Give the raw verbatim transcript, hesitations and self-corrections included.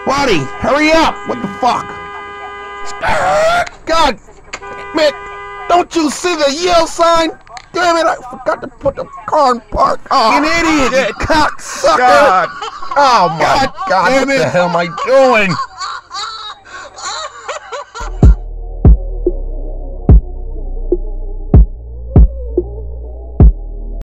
Buddy, hurry up! What the fuck? God, man, don't you see the yield sign? Damn it, I forgot to put the car in park. Oh, you idiot, you cocksucker! God. Oh my God, God damn what it. the hell am I doing?